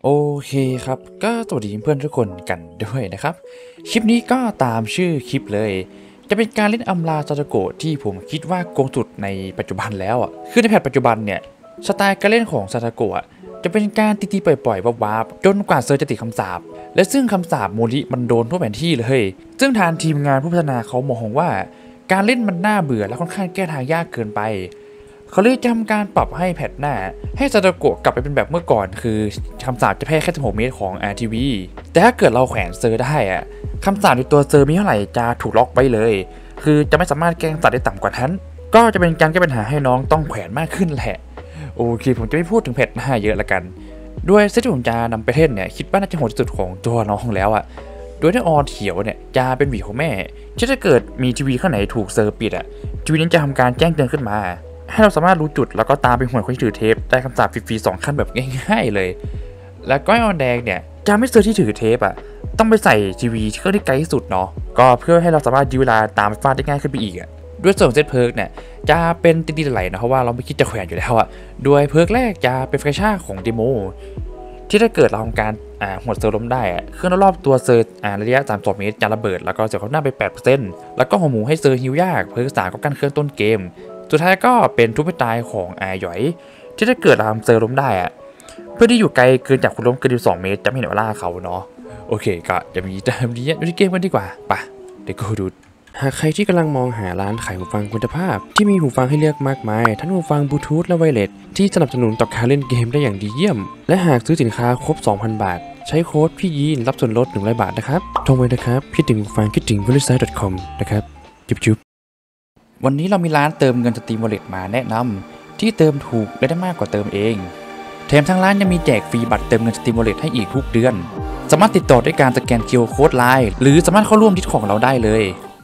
โอเคครับก็สวัสดีเพื่อนทุกคนกันด้วยนะครับคลิปนี้ก็ตามชื่อคลิปเลยจะเป็นการเล่นอำลาซาโตโกะที่ผมคิดว่าโกงสุดในปัจจุบันแล้วอ่ะคือในแพทปัจจุบันเนี่ยสไตล์การเล่นของซาโตโกะจะเป็นการตีๆปล่อยๆวาบๆจนกว่าเซอร์จะติดคำสาปและซึ่งคำสาปโมริมันโดนทั่วแผนที่เลยซึ่งทางทีมงานผู้พัฒนาเขามองว่าการเล่นมันน่าเบื่อและค่อนข้างแก้ทางยากเกินไปเขาเลยทำการปรับให้แพทหน้าให้ซาโตโกะกลับไปเป็นแบบเมื่อก่อนคือคำสาปจะแพ้แค่16 เมตรของ RTV แต่ถ้าเกิดเราแขวนเซอร์ได้อะคำสาปในตัวเซอร์มีเท่าไหร่จะถูกล็อกไว้เลยคือจะไม่สามารถแก้คำสาปได้ต่ำกว่านั้นก็จะเป็นการแก้ปัญหาให้น้องต้องแขวนมากขึ้นแหละโอเคผมจะไม่พูดถึงแพทหน้าเยอะละกันด้วยเซตที่ผมจะนำไปเล่นเนี่ยคิดว่าน่าจะโหดที่สุดของตัวน้องแล้วอะโดยที่ออเขียวเนี่ยจะเป็นหวีของแม่ที่ถ้าเกิดมีทีวีข้างไหนถูกเซอร์ปิดอะทีวีนั้นจะทำการแจ้งเตือนขึ้นมาให้เราสามารถรู้จุดแล้วก็ตามไปหวยคนที่ถือเทปได้คำสาปฟรีๆ2 ขั้นแบบง่ายๆเลยแล้วก็ออนแดงเนี่ยจะไม่เซอร์ที่ถือเทปอะต้องไปใส่ทีวีที่เครื่องที่ไกลที่สุดเนาะก็เพื่อให้เราสามารถยื้อเวลาตามฟาดได้ง่ายขึ้นไปอีกอะด้วยส่วนเซตเพิร์กเนี่ยจะเป็นตีๆไหลๆนะเพราะว่าเราไม่คิดจะแขวนอยู่แล้วอะด้วยเพิร์กแรกจะเป็นแฟชั่นของเดโมที่ถ้าเกิดเราทำการหัวเซอร์ล้มได้เครื่องรอบตัวเซอร์ระยะ32 เมตรจะระเบิดแล้วก็เสียความหน้าไป 8% แล้วก็หัวหมูให้เซอร์ฮิวยากเพิร์ก3ก็กันเครื่องต้นเกมสุดท้ายก็เป็นทุบไม่ตายของหยอยที่ถ้าเกิดเราทำเซอร์ล้มได้เพื่อที่อยู่ไกลเกินจากคุณล้มเกิน12 เมตรจะไม่เห็นว่าล่าเขาเนาะโอเคก็จะมีตามนี้ดูที่เกมกันดีกว่าป่ะเดี๋ยวกูดูหากใครที่กำลังมองหาร้านขายหูฟังคุณภาพที่มีหูฟังให้เลือกมากมายทั้งหูฟังบลูทูธและไวเลสที่สนับสนุนต่อการเล่นเกมได้อย่างดีเยี่ยมและหากซื้อสินค้าครบ 2,000 บาทใช้โค้ดพี่ยีนรับส่วนลด100 บาทนะครับโทรไว้นะครับคิดถึงหูฟังคิดถึง blueside.com นะครับจุ๊บวันนี้เรามีร้านเติมเงินสตรีมวอลเล็ตมาแนะนำที่เติมถูกและได้มากกว่าเติมเองแถมทางร้านยังมีแจกฟรีบัตรเติมเงินสตรีมวอลเล็ตให้อีกทุกเดือนสามารถติดต่อด้วยการสแกน QR Code ไลน์หรือสามารถเข้าร่วมดิสของเราได้เลย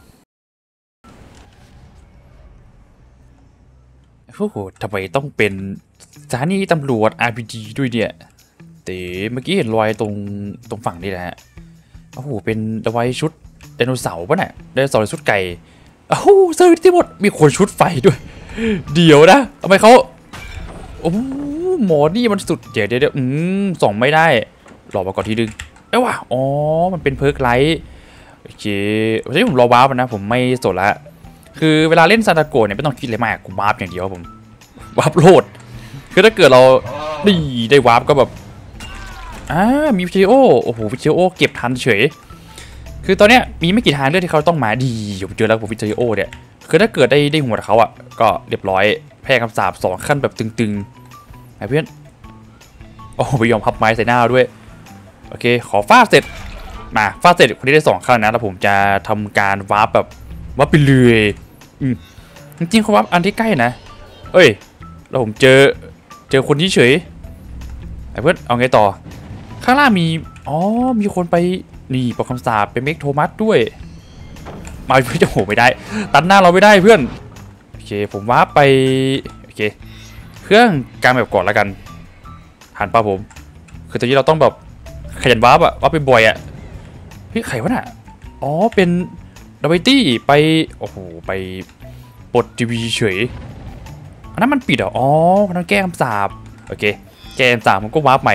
โอ้โหทำไมต้องเป็นสถานีตำรวจ RPG ด้วยเนี่ยแต่เมื่อกี้เห็นรอยตรงฝั่งนี่แหละโอ้โหเป็นรอยชุดไดโนเสาร์ป่ะเนี่ยไดโนเสาร์ชุดไก่โอ้โหเซอร์วิสที่หมดมีคนชุดไฟด้วยเดี๋ยวนะทำไมเขาโอ้หมอนี่มันสุดเดี๋ยวส่องไม่ได้รอมาก่อนทีนึงเอ้วะอ๋อมันเป็นเพิร์กไลท์โอเคที่ผมรอว้าวนะผมไม่สนละคือเวลาเล่นซาตาโกะเนี่ยไม่ต้องคิดอะไรมากกูวาร์ปอย่างเดียวผมวาร์ปโหลดคือถ้าเกิดเราได้วาร์ปก็แบบมีวิดีโอโอ้โหวิดีโอเก็บทันเฉยคือตอนเนี้ยมีไม่กี่ทางเลือกที่เขาต้องมาดีผมเจอแล้วผมวิดีโอเนี่ยคือถ้าเกิดได้หัวเขาก็เรียบร้อยแพ้คำสาป2 ขั้นแบบตึงๆไอ้เพื่อนโอ้ไปยอมพับไม้ใส่หน้าด้วยโอเคขอฟาดเสร็จมาฟาดเสร็จคนที่ได้2 ขั้นนะแล้วผมจะทำการวาร์ปแบบวาร์ปไปเลยจริงๆเขาวาร์ปอันที่ใกล้นะเอ้ยแล้วผมเจอคนที่เฉยไอ้เพื่อนเอาไงต่อข้างล่างมีคนไปนี่ปกคำสาปเป็นเมกโทมัสด้วยมาเพื่อจะโหไม่ได้ตัดหน้าเราไม่ได้เพื่อนโอเคผมวาร์ปไปโอเคเครื่องกลางแบบก่อนแล้วกันหันป่ะผมคือตอนนี้เราต้องแบบขยันวาร์ปไปบ่อยพี่ไขวะน่ะเป็นดาวิตี้ไปโอ้โหไปปลดทีวีเฉยอันนั้นมันปิดคนนั้นแก้คำสาปโอเคแก้คำสาปผมก็วาร์ปใหม่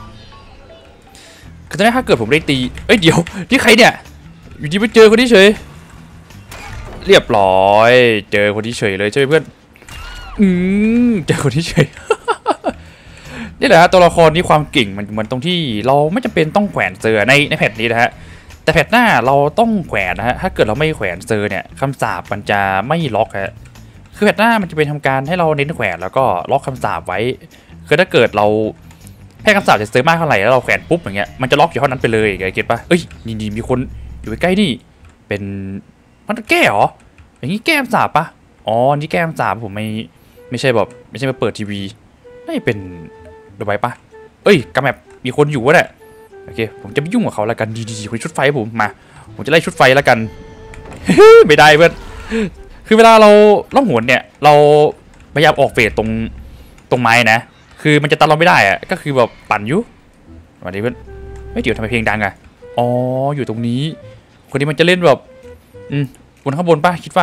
คือตอนนี้ถ้าเกิดผมได้ตีเดี๋ยวที่ใครเนี่ยอยู่ดีไปเจอคนที่เฉยเรียบร้อยเจอคนที่เฉยเลยใช่ไหมเพื่อนเจอคนที่เฉย นี่แหละฮะตัวละครนี้ความเก่งมันตรงที่เราไม่จำเป็นต้องแขวนเซอร์ในแพทนี้นะฮะแต่แพทหน้าเราต้องแขวนนะฮะถ้าเกิดเราไม่แขวนเซอร์เนี่ยคำสาปมันจะไม่ล็อกฮะคือแพทหน้ามันจะเป็นทำการให้เราเน้นแขวนแล้วก็ล็อกคำสาปไว้คือถ้าเกิดเราให้คำสาปจะเซอร์มากเท่าไหร่แล้วเราแขวนปุ๊บอย่างเงี้ยมันจะล็อกอยู่เท่านั้นไปเลยเก็ตปะนี่มีคนอยู่ใกล้นี่เป็นมันแก้เหรออย่างนี้แก้คำสาปปะนี่แก้คำสาปผมไม่ใช่มาเปิดทีวีไม่เป็นดูไปปะกำแมบมีคนอยู่วะเนี่ยโอเคผมจะไม่ยุ่งกับเขาแล้วกันดีคนชุดไฟผมจะไล่ชุดไฟแล้วกัน ไม่ได้เพื่อนคือเวลาเราล่องหนเนี่ยเราพยายามออกเฟสตรงไม้นะคือมันจะตัดเราไม่ได้ก็คือแบบปั่นอยู่วันนี้เพื่อนไม่เดี๋ยวทำไมเพลงดังอยู่ตรงนี้คนนี้มันจะเล่นแบบบนข้างบนป่ะคิดว่า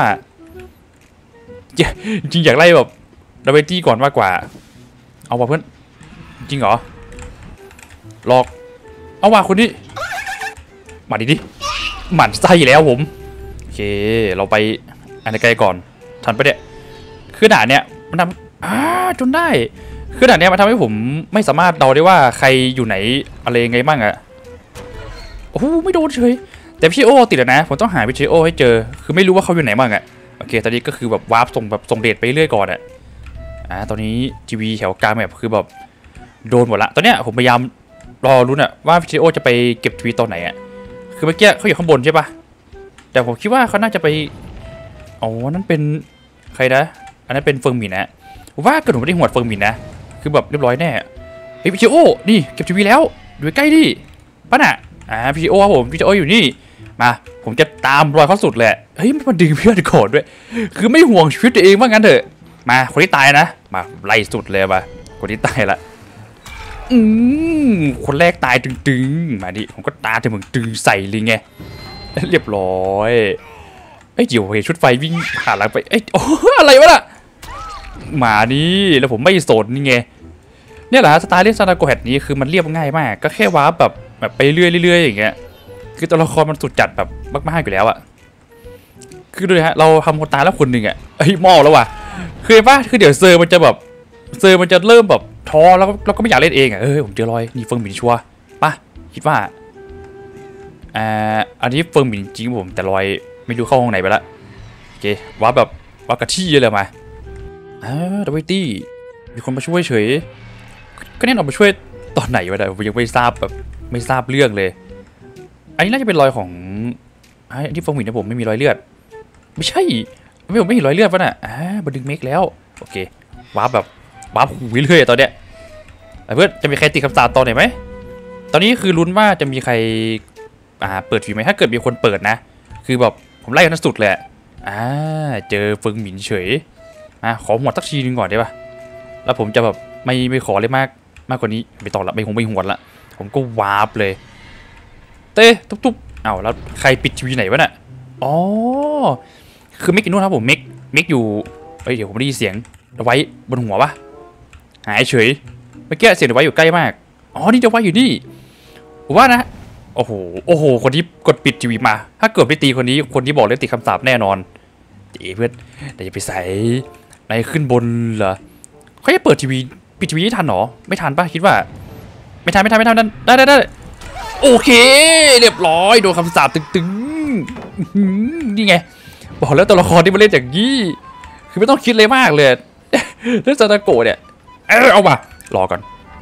จริงอยากไล่แบบดาเวตี้ก่อนมากกว่าเอาป่ะเพื่อนจริงเหรอหลอกเอาว่าคนนี้มาดิหมั่นไส้แล้วผมโอเคเราไปอันไกลก่อนทันไปเนี่ยคือด่านเนี่ยมันทำจนได้คือด่านเนี่ยมันทำให้ผมไม่สามารถเดาได้ว่าใครอยู่ไหนอะไรไงบ้างอะโอ้ไม่โดนเฉยแต่พี่โอติดแล้วนะผมต้องหาพี่โอให้เจอคือไม่รู้ว่าเขาอยู่ไหนบ้างอะโอเคตอนนี้ก็คือแบบวาร์ปส่งเดทไปเรื่อยก่อนอะตอนนี้ทีวีแถวกลางแบบคือแบบโดนหมดละตอนเนี้ยผมพยายามรอรุ้นอะว่าพี่โอจะไปเก็บทีวีตอนไหนอะคือเมื่อกี้เขาอยู่ข้างบนใช่ปะแต่ผมคิดว่าเขาน่าจะไปอ๋อนั่นเป็นใครนะอันนั้นเป็นเฟิงหมินนะว่ากระหนูไม่ได้หัวเฟิงหมินนะคือแบบเรียบร้อยแน่เฮ้ยพี่โอนี่เก็บทีวีแล้วอยู่ใกล้ดิป้าน่ะพี่โอครับผมพี่โออยู่นี่มาผมจะตามรอยเขาสุดเลยเฮ้ยมันดึงเพื่อนโกรธด้วยคือไม่ห่วงชีวิตตัวเองว่างั้นเถอะมาคนที่ตายนะมาไล่สุดเลยมาคนที่ตายละคนแรกตายตึงๆมาดิผมก็ตาถึงมึงตึงใส่เลยไงเรียบร้อยเดี๋ยวเห็นชุดไฟวิ่งผ่านหลังไปโอ้อะไรวะน่ะมานี่แล้วผมไม่สนนี่ไงเนี่ยแหละสไตล์เล่นซานาโกแฮดนี้คือมันเรียบง่ายมากก็แค่วาร์ปแบบไปเรื่อยๆอย่างเงี้ยคือตัวละครมันสุดจัดแบบมากๆอยู่แล้วอะคือดูฮะเราทำคนตายแล้วคนหนึ่งอะมอแล้วว่ะคือป่ะคือเดี๋ยวเซอร์มันจะเริ่มแบบท้อแล้วเราก็ไม่อยากเล่นเองอะผมเจอรอยนี่เฟิงหมินชัวป่ะคิดว่าอันนี้เฟิงหมินจริงผมแต่รอยไม่รู้เข้าห้องไหนไปละโอเคว่าแบบว่ากระที่เลยมาดับเบิลตี้มีคนมาช่วยเฉยก็แน่นอนมาช่วยตอนไหนวะเนี่ยผมยังไม่ทราบแบบไม่ทราบเรื่องเลยอันนี้น่าจะเป็นรอยของอันที่เฟิงหมินนะผมไม่มีรอยเลือดไม่ใช่ผมไม่เห็นรอยเลือดป่ะน่ะมาดึงเมกแล้วโอเควาร์ปแบบวาร์ปหูเรื่อยตอนเนี้ยเพื่อนจะมีใครติดคำสาปตอนไหนไหมตอนนี้คือลุ้นว่าจะมีใครเปิดฟีไหมถ้าเกิดมีคนเปิดนะคือแบบผมไล่กันสุดเลยเจอเฟิงหมินเฉยขอหัวสักทีนึงก่อนได้ป่ะแล้วผมจะแบบไม่ขอเลยมากกว่านี้ไม่ต่อละไม่หัวละผมก็วาร์ปเลยเต้ทุบแล้วใครปิดทีวีไหนวะน่ะอ๋อคือเมกกินนู่นครับผมเมกอยู่เดี๋ยวผมได้ยินเสียงเอาไว้บนหัวปะหายเฉยเมื่อกี้เสียงเอาไว้อยู่ใกล้มากอ๋อนี่เอาไว้อยู่นี่ผมว่านะโอ้โหคนที่กดปิดทีวีมาถ้าเกิดไปตีคนที่บอกเล่นติดคำสาปแน่นอนเพื่อนแต่จะไปใส่ในขึ้นบนเหรอเขาจะเปิดทีวีปิดทีวีทันหรอไม่ทันป่ะคิดว่าไม่ทันได้โอเคเรียบร้อยโดนคำสาปตึงนี่ไงบอกแล้วตัวละครที่มาเล่นอย่างนี้คือไม่ต้องคิดเลยมากเลยเรื่องซาตาโกะเนี่ยเอามารอก่อน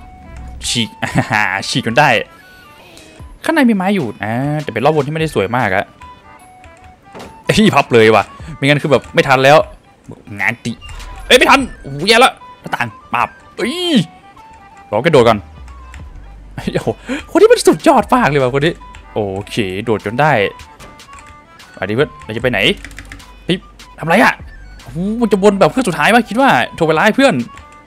ฉีกจนได้ข้างในมีไม้อยู่แต่เป็นรอบบนที่ไม่ได้สวยมากอะพับเลยว่ะไม่งั้นคือแบบไม่ทันแล้วงานติไม่ทันแย่แล้วหน้าต่างปับรอกระโดดก่อนคนที่มันสุดยอดมากเลยว่ะคนนี้โอเคโดดจนได้ไปดิเพื่อนเราจะไปไหนทำไรอ่ะมันจะบนแบบเพื่อนสุดท้ายป่ะคิดว่าโทรไปไล่เพื่อน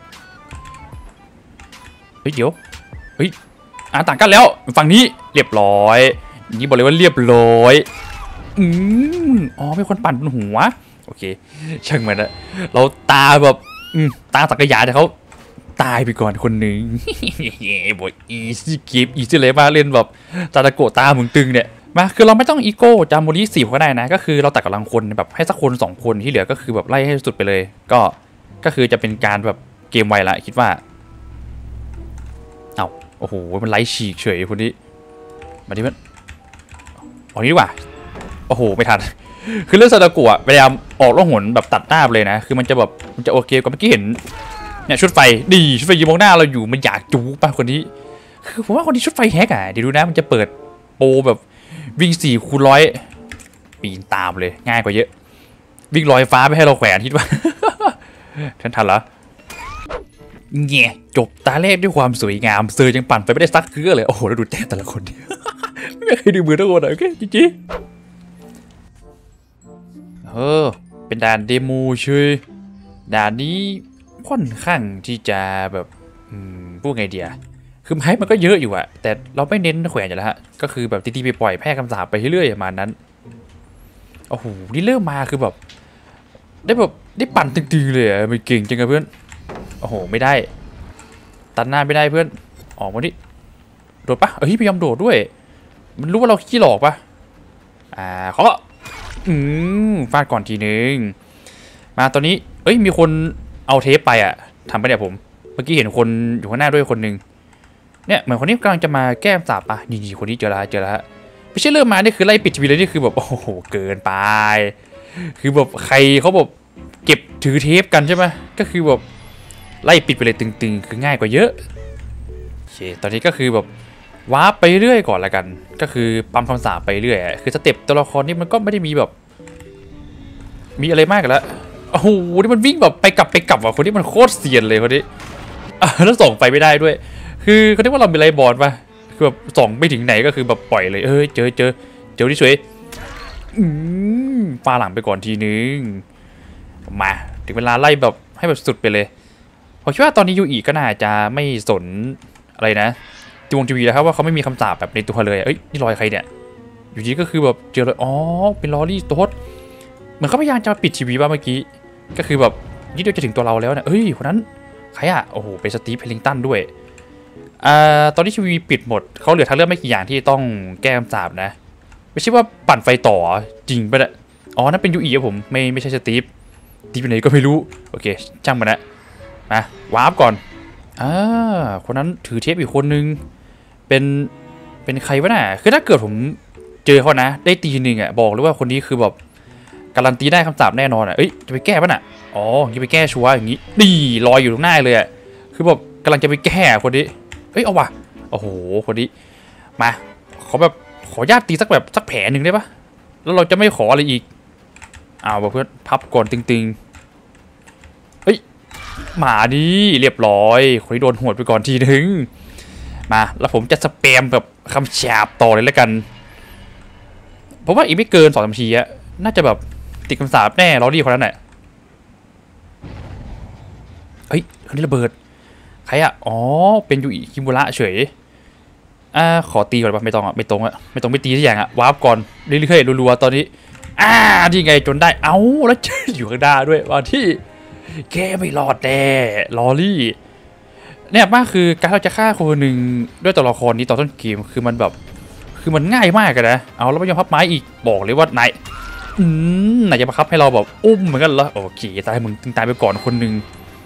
เดี๋ยวต่างกันแล้วฝั่งนี้เรียบร้อยนี่บอกเลยว่าเรียบร้อยมีคนปั่นบนหัวโอเคช่างมันนะเราตาแบบตาสักยะแต่เขาตายไปก่อนคนหนึ่งบอกอีซี่กิฟอีซี่เลยมาเล่นแบบซาตาโกะตามึงตึงเนี่ยมาคือเราไม่ต้องอีโก้จามโมริ4ก็ได้นะก็คือเราตัดกำลังคนแบบให้สักคน2คนที่เหลือก็คือแบบไล่ให้สุดไปเลยก็คือจะเป็นการแบบเกมไวละคิดว่าโอ้โหมันไล่ฉีกเฉยคนนี้มาดิมันเอานี้ดีกว่าโอ้โหไม่ทันคือเรื่องซาตาโกะพยายามออกล่องหนแบบตัดหน้าเลยนะคือมันจะโอเคกว่าเมื่อกี้เห็นเนี่ยชุดไฟยืนมองหน้าเราอยู่มันอยากจู๊ป่ะคนนี้คือผมว่าคนนี้ชุดไฟแฮกเดี๋ยวดูนะมันจะเปิดโปรแบบวิ่ง4x100ปีนตามเลยง่ายกว่าเยอะวิ่งลอยฟ้าไปให้เราแขวนคิดว่าทันเหรอเงี้ยจบตาแรกด้วยความสวยงามเซอร์ยังปั่นไปไม่ได้ซักเกลือเลยโอ้โหแล้วดูแต้มแต่ละคนไม่เคยดูมือทุกคนโอเคจริงเป็นด่านเดโมเฉยด่านนี้ค่อนข้างที่จะแบบพูดไงเดียคือไม้มันก็เยอะอยู่อะแต่เราไม่เน้นแขวนอยู่แล้วฮะก็คือแบบตีๆไปปล่อยแพร่คำสาปไปเรื่อยๆประมาณนั้นโอ้โหนี่เริ่มมาคือแบบได้ปั่นตึงๆเลยอะมันเก่งจังเลยเพื่อนโอ้โหไม่ได้ตัดหน้าไม่ได้เพื่อนออกมาดิโดดปะพยายามโดดด้วยมันรู้ว่าเราขี้หลอกปะเขาฟาดก่อนทีนึงมาตอนนี้มีคนเอาเทปไปทำไปเนี่ยผมเมื่อกี้เห็นคนอยู่ข้างหน้าด้วยคนหนึ่งเนี่ยเหมือนคนนี้กำลังจะมาแก้สาบปะนี่คนนี้เจอแล้วไม่ใช่เริ่มมานี่คือไล่ปิดทีวีเลยนี่คือแบบโอ้โหเกินไปคือแบบใครเขาแบบเก็บถือเทปกันใช่ไหมก็คือแบบไล่ปิดไปเลยตึงๆคือง่ายกว่าเยอะโอเคตอนนี้ก็คือแบบวาร์ปไปเรื่อยก่อนละกันก็คือปั๊มคำสาปไปเรื่อยคือสเต็ปตัวละครนี่มันก็ไม่ได้มีแบบมีอะไรมากกันแล้วโอ้โหนี่มันวิ่งแบบไปกลับว่ะคนนี้มันโคตรเซียนเลยคนนี้แล้วส่งไปไม่ได้ด้วยคือเขาเรียกว่าเราเป็นไรบอลป่ะคือแบบส่องไม่ถึงไหนก็คือแบบปล่อยเลยเจอที่สวยฟาหลังไปก่อนทีนึงมาถึงเวลาไล่แบบให้แบบสุดไปเลยผมคิดว่าตอนนี้ยูอีก็น่าจะไม่สนอะไรนะทีวีแล้วครับว่าเขาไม่มีคำสาปแบบในตัวเลยนี่รอยใครเนี่ยอยู่ดีก็คือแบบเจอเลยเป็นลอรี่โต๊ดเหมือนเขาพยายามจะปิดทีวีป่ะเมื่อกี้ก็คือแบบนิดเดียวจะถึงตัวเราแล้วเนี่ยคนนั้นใครโอ้โหเป็นสตีฟเพลลิงตันด้วยตอนนี้ทีวีปิดหมดเขาเหลือทางเลือกไม่กี่อย่างที่ต้องแก้คำสาปนะไม่ใช่ว่าปั่นไฟต่อจริงปะเนี่ยนั่นเป็นยูอีผมไม่ใช่สตีฟอยู่ไหนก็ไม่รู้โอเคช่างมันนะมาวาร์ปก่อนคนนั้นถือเทปอีกคนนึงเป็นใครวะน่ะคือถ้าเกิดผมเจอเขานะได้ตีหนึ่งบอกเลยว่าคนนี้คือแบบการันตีได้คำสาปแน่นอนจะไปแก้ปะน่ะจะไปแก้ชัวร์อย่างนี้ดีลอยอยู่ตรงหน้าเลยคือแบบกำลังจะไปแก้คนนี้เอาว่ะโอ้โหคนนี้มาขอญาติตีสักแผลหนึ่งได้ปะแล้วเราจะไม่ขออะไรอีกเพื่อนพับก่อนตึงหมาดิเรียบร้อยคนที่โดนหวดไปก่อนทีนึงมาแล้วผมจะสแปมแบบคำฉาบต่อเลยแล้วกันเพราะว่าอีกไม่เกิน2 นาทีน่าจะแบบติดคำสาปแน่ลอรี่คนนั้นแหละคนนี้ระเบิดใครเป็นยูอิคิมุระเฉยขอตีก่อนปะไม่ตรงไม่ตีที่อย่างวาร์ปก่อนเรื่อยๆรัวๆตอนนี้ที่ไงจนได้แล้วอยู่ข้างหน้าด้วยว่าที่แกไม่รอดแน่ลอรี่เนี่ยมากคือการเราจะฆ่าคนหนึ่งด้วยตัวละครนี้ตอนต้นเกมคือมันแบบคือมันง่ายมากกันนะแล้วไม่ยอมพับไม้อีกบอกเลยว่านายจะบังคับให้เราแบบอุ้มเหมือนกันเหรอโอเคตายมึงตายไปก่อนคนหนึ่ง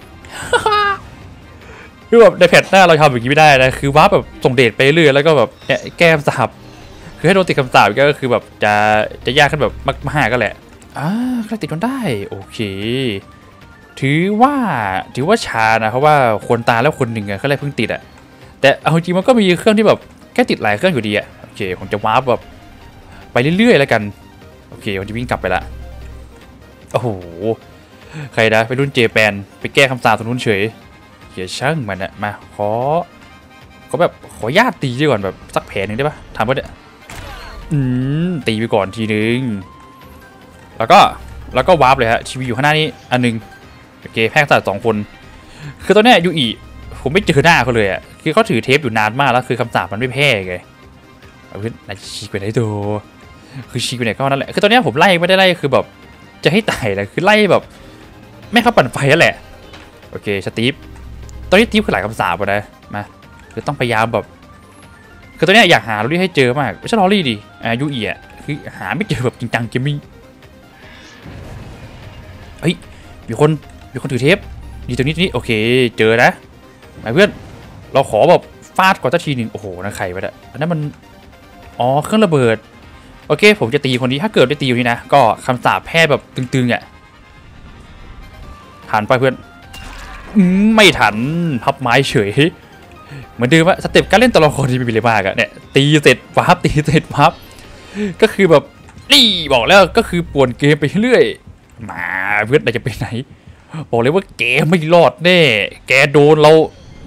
คือแบบในแพทหน้าเราทำอย่างนี้ไม่ได้นะคือว่าแบบส่งเดชไปเรื่อยแล้วก็แบบเนี่ยแก้มสาบคือให้โดนติดคำสาบก็คือแบบจะยากขึ้นแบบมากๆก็แหละใครติดจนได้โอเคถือว่าช้านะเพราะว่าคนตายแล้วคนหนึ่งเขาเลยเพิ่งติดแต่เอาจริงมันก็มีเครื่องที่แบบแค่ติดหลายเครื่องอยู่ดีโอเคผมจะวาร์ปแบบไปเรื่อยๆแล้วกันโอเคผมจะวิ่งกลับไปละโอ้โหใครนะไปรุ่นเจแปนไปแก้คำสาปตรงนู้นเฉยเขียช่างมันมาขอญาติตีดีก่อนแบบสักแผลหนึ่งได้ปะทำก็ได้ตีไปก่อนทีนึงแล้วก็วาร์ปเลยทีวีอยู่ข้างหน้านี้อันนึงโอเคแพร่สัตว์2 คนคือตอนนี้ยูอีผมไม่เจอหน้าเขาเลยคือเขาถือเทปอยู่นานมากแล้วคือคำสาปมันไม่แพ้ไงเพื่อนนายชี้ไปไหนตัวคือชี้ไปไหนก็นั่นแหละคือตอนนี้ผมไล่ไม่ได้ไล่คือแบบจะให้ตายเลยคือไล่แบบแม่เขาปั่นไฟนั่นแหละโอเคสตีฟตอนนี้สตีฟคือหลายคำสาปนะมาคือต้องพยายามแบบคือตอนนี้อยากหาลอรี่ให้เจอมากไม่ใช่ลอรี่ดิยูอีคือหาไม่เจอแบบจริงจังเกมมิ่งมีคนถือเทปดีตรงนี้โอเคเจอนะเพื่อนเราขอแบบฟาดก่อนสักทีหนึ่งโอ้โหนะไข่ไปแล้วอันนั้นมันเครื่องระเบิดโอเคผมจะตีคนนี้ถ้าเกิดได้ตีคนนี้นะก็คำสาปแพ้แบบตึงทันไปเพื่อนไม่ทันพับไม้เฉยเหมือนเดิมว่าสเต็ปการเล่นตัวละครที่มีเลยมากเนี่ยตีเสร็จพับตีเสร็จพับก็คือแบบนี่บอกแล้วก็คือป่วนเกมไปเรื่อยมาเพื่อนเราจะไปไหนบอกเลยว่าแกไม่รอดแน่แกโดนเรา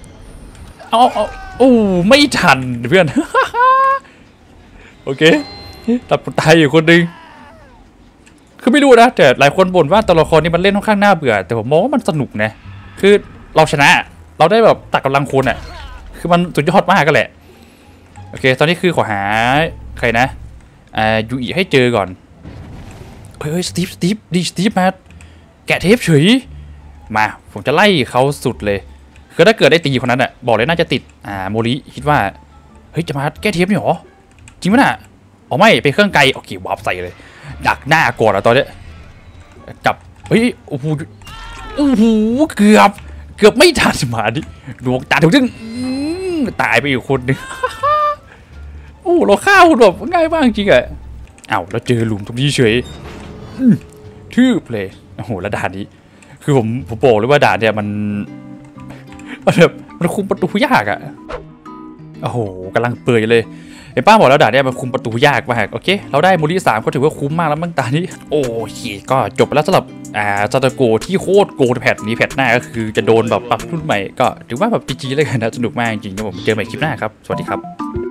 ไม่ทันเพื่อน โอเคตัดตายอยู่คนหนึ่งคือไม่รู้นะแต่หลายคนบ่นว่าตัวละครนี้มันเล่นค่อนข้างน่าเบื่อแต่ผมมองว่ามันสนุกนะคือเราชนะเราได้แบบตัดกำลังคนคือมันสุดยอดมากก็แหละโอเคตอนนี้คือขอหาใครนะยูอีให้เจอก่อนสตีฟมาแกะเทปเฉยมาผมจะไล่เขาสุดเลยคือถ้าเกิดได้ตีคนนั้นบอกเลยน่าจะติดโมริคิดว่าฮ้ยจะมาแก้เทปนี่หรอจริงไหมน่ะอ๋อไม่ไปเครื่องไกลโอเควาร์ปใส่เลยดักหน้าก่อนอะตอนนี้จับเฮ้ยโอ้โหเกือบไม่ทันมาดิดวงตาถึงตายไปอีกคนนึงโอ้เราฆ่าคุณแบบง่ายมากจริงอะเอ้าแล้วเจอหลุมตรงนี้เฉยทืบเลยโอ้โหแล้วด่านนี้คือผมบอกเลยว่าด่านเนี่ยมันแบบมันคุมประตูยากอะโอ้โหกำลังเปื่อยเลยไอ้ป้าบอกแล้วด่านเนี่ยมันคุมประตูยากมากโอเคเราได้มูลที่3ก็ถือว่าคุ้มมากแล้วมั้งตานี้โอ้ยก็จบแล้วสำหรับซาตาโกที่โคตรโกงแพทนี้แพทหน้าก็คือจะโดนแบบปรับรุ่นใหม่ก็ถือว่าแบบจีเลยกันนะสนุกมากจริงๆครับผมเจอใหม่คลิปหน้าครับสวัสดีครับ